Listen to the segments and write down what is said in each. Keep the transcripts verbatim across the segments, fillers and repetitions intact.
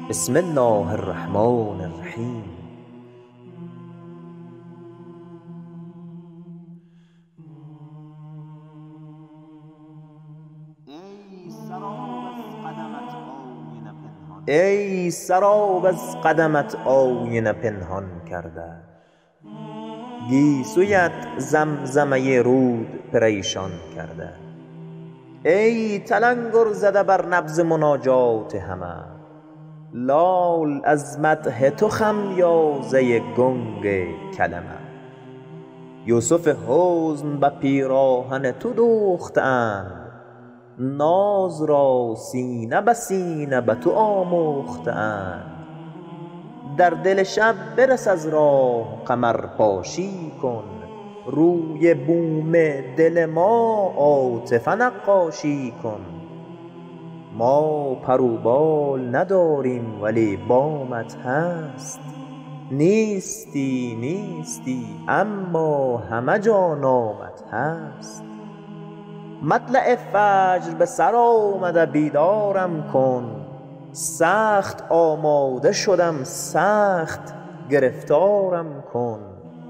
بسم الله الرحمن الرحیم. ای سراب از قدمت آینه پنهان کرده، گیسویت زمزمه رود پریشان کرده. ای تلنگر زده بر نبض مناجات همه، لال از مدح تو خمیازه گنگ کلمه. یوسف حزن به پیراهن تو دوخته اند، ناز را سینه به سینه به تو آموخته اند. در دل شب برس از راه قمر پاشی کن، روی بوم دل ما عاطفه نقاشی کن. ما پر و بال نداریم ولی بامت هست، نیستی نیستی اما همه جا نامت هست. مطلع فجر به سر آمده بیدارم کن، سخت آماده شدم سخت گرفتارم کن.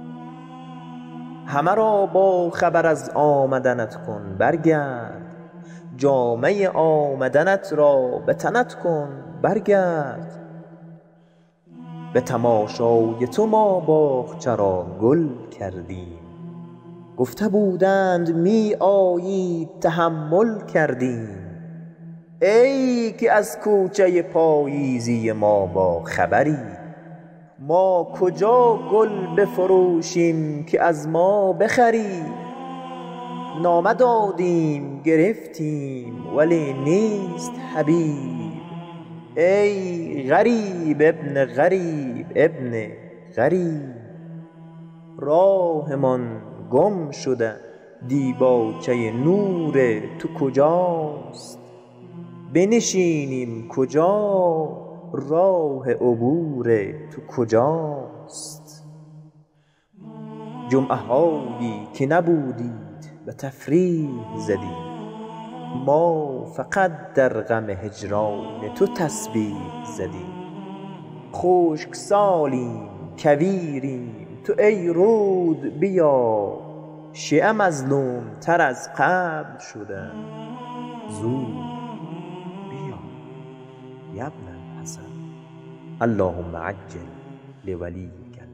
همه را با خبر از آمدنت کن برگرد، جامه آمدنت را به تنت کن برگرد. به تماشای تو ما باغچه را گل کردیم، گفته بودند می آیی تحمل کردیم. ای که از کوچه پاییزی ما با خبری، ما کجا گل بفروشیم که از ما بخری. نامه دادیم گرفتیم ولی نیست حبیب، ای غریب ابن غریب ابن غریب. راهمان گم شده دیباچه نور تو کجاست، بنشینیم کجا راه عبور تو کجاست. جمعه هایی که نبودید به تفریح زدیم، ما فقط در غم هجران تو تسبیح زدیم. خشک سالیم کویریم تو ای رود بیا، شیعه مظلوم تر از قبل شده زود بیا. یا ابن الحسن اللهم عجل لولیک